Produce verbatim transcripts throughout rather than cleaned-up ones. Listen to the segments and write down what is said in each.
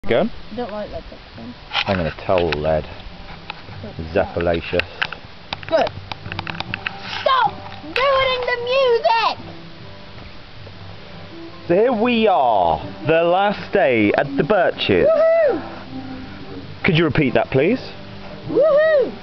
Go. I don't like lead popcorn. I'm going to tell lead. Zeppalacious. Good. Stop ruining the music! So here we are, the last day at the Birches. Woohoo! Could you repeat that, please? Woohoo!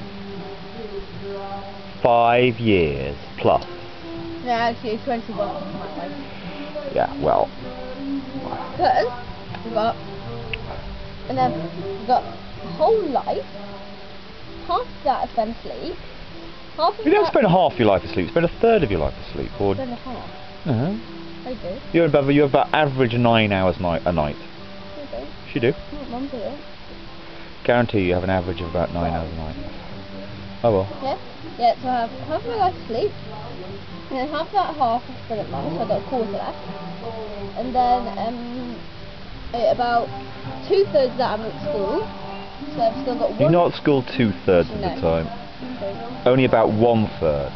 Five years plus. No, actually, it's twenty-one of my life. Yeah, well. Because we got, and then we got a whole life. Half of that spent asleep. Half of You don't that spend half your life asleep, you spend a third of your life asleep. Or spend a half. uh-huh. I do. You're about, you're about average nine hours night a night. I do. She do. Not mum do it. Guarantee you have an average of about nine hours a night. Oh well. Yeah? Yeah, so I have half my life asleep. And then half that half I spent at mum, so I've got a quarter left. And then um, eh, about two thirds of that I'm at school. So I've still got one. You're not at school two thirds of No. the time. Okay. Only about one third.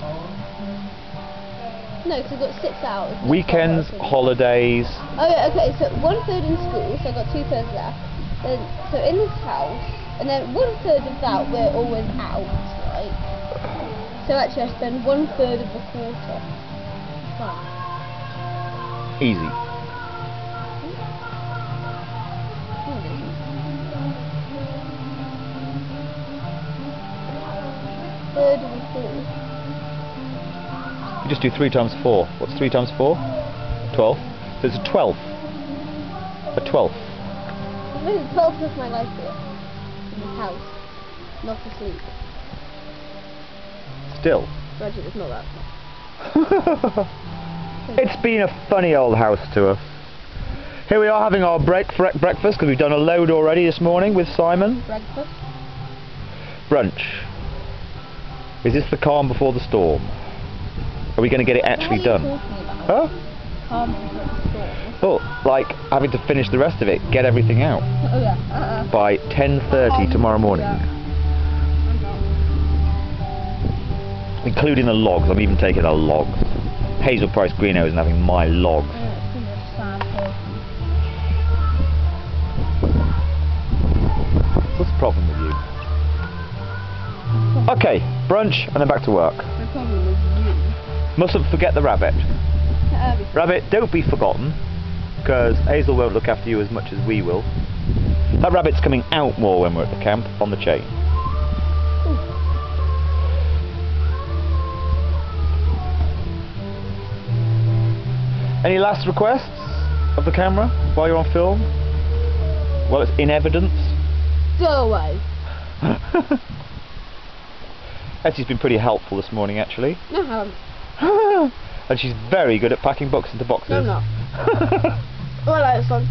No, because I've got six hours. Weekends, holidays. Oh yeah, okay, so one third in school, so I've got two thirds left. Then, so in this house, and then one third of that we're always out, right? So actually I spend one third of the quarter. Fine. Easy. Third of the fourth. You just do three times four. What's three times four? Twelve. So it's a twelfth. A twelfth. I've been twelve of my life here. In this house. Not asleep. Still. Actually, it's not that much. It's been a funny old house to us. Here we are having our break breakfast because we've done a load already this morning with Simon. Breakfast? Brunch. Is this the calm before the storm? Are we going to get it actually What are done? you talking about? Huh? Calm before the storm. Oh, like having to finish the rest of it, get everything out Oh yeah. Uh-uh. by ten thirty tomorrow morning. Yeah. Including the logs. I'm even taking the logs. Hazel Price Greenhouse and having my logs. What's the problem with you? Okay, brunch and then back to work. The problem is you. Mustn't forget the rabbit. Uh, Rabbit, don't be forgotten, because Hazel won't look after you as much as we will. That rabbit's coming out more when we're at the camp, on the chain. Any last requests of the camera while you're on film? Well, it's in evidence. Go away. Essie's been pretty helpful this morning, actually. No, I haven't. And she's very good at packing books into boxes. No, I'm not. Oh, I like this one.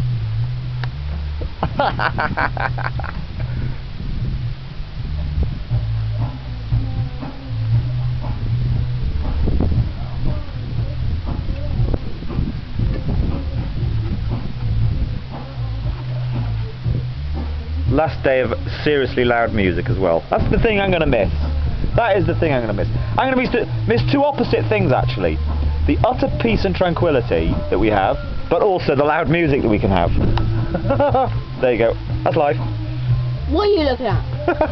Last day of seriously loud music as well. That's the thing I'm going to miss. That is the thing I'm going to miss. I'm going to miss, miss two opposite things, actually. The utter peace and tranquility that we have, but also the loud music that we can have. There you go. That's life. What are you looking at?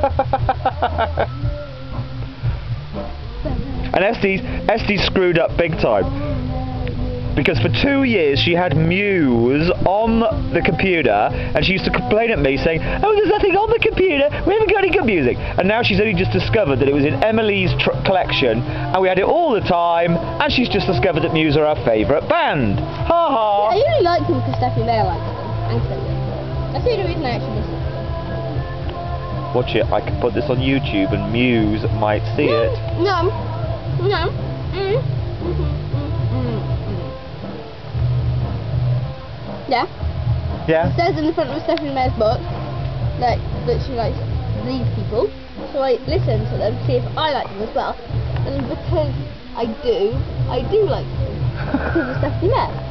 And Estie's, Estie's screwed up big time. Because for two years she had Muse on the computer and she used to complain at me saying, oh, there's nothing on the computer, we haven't got any good music. And now she's only just discovered that it was in Emily's tr collection and we had it all the time, and she's just discovered that Muse are our favourite band. Ha ha! I only like them because Stephanie Mayer likes them. And so that's the only reason I actually listen to them. Watch it, I can put this on YouTube and Muse might see no, it. No, no. Mm. Mm-hmm. Yeah. Yeah? It says in the front of Stephanie Meyer's book that, that she likes these people. So I listen to them, see if I like them as well. And because I do, I do like them. Because of Stephanie Meyer.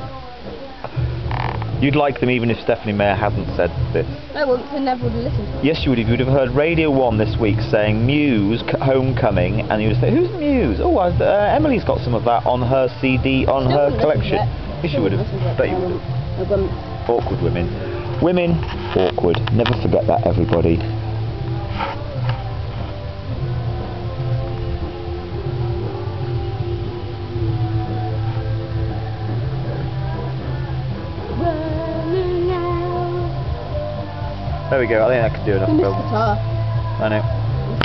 You'd like them even if Stephanie Meyer hadn't said this. I wouldn't, I never would have listened to them. Yes, you would have. You would have heard Radio one this week saying Muse Homecoming, and you would say, who's Muse? Oh, uh, Emily's got some of that on her C D, on Still her wouldn't collection. listen to it. Yes, you Still would wouldn't have. listen to it. Bet you would have. I wouldn't. Awkward women. Women. awkward. Never forget that, everybody. There we go, I think that could do enough Miss film. Guitar. I know.